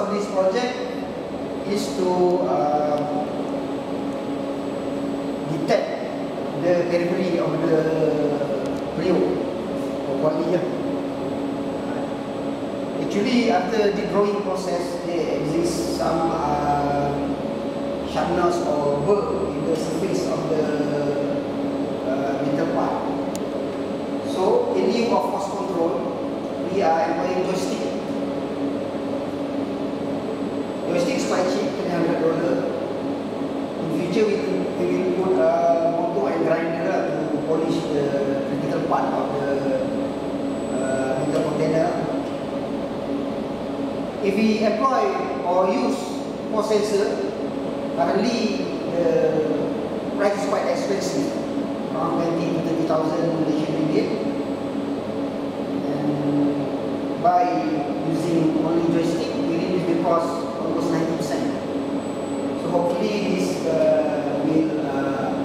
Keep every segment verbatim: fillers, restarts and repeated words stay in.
of this project is to uh, detect the periphery of the Rio or quality. Actually, after the drawing process, there exists some uh, sharpness or burr in the surface of the uh, metal part. So, in lieu of force control, we are employing joystick. Joystick is quite cheap, three hundred dollars. In future, we will, we will put a motor and grinder to polish the critical part of the uh, metal container. If we employ or use force sensor, currently the price is quite expensive, around twenty to thirty thousand Malaysian ringgit. And by using only joystick, we reduce the cost almost ninety percent. So hopefully this uh, will uh,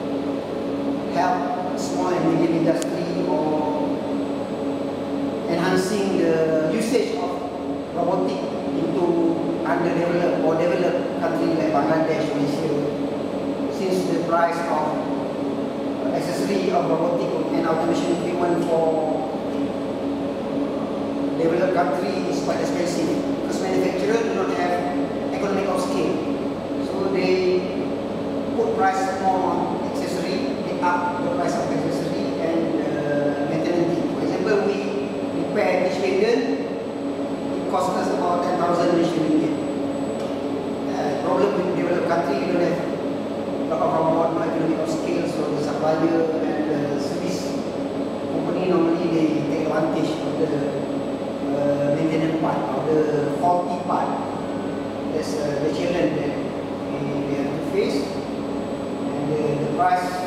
help small and medium industry or enhancing the usage of robotic into underdeveloped or developed countries like Bangladesh, Malaysia, since the price of accessory of robotic and automation equipment for developed country is quite expensive because manufacturers do not have economic of scale. So they put price more on accessory, they up the price of accessory and uh, maintenance. For example, we repair each window, cost us about ten thousand Malaysian ringgit. Uh, problem with developed country, you don't have a lot of robot, no economic of scale, so the supplier and the service company normally they take advantage of the uh, maintenance part, of the faulty part. That's uh, the challenge that we, we have to face, and the, the price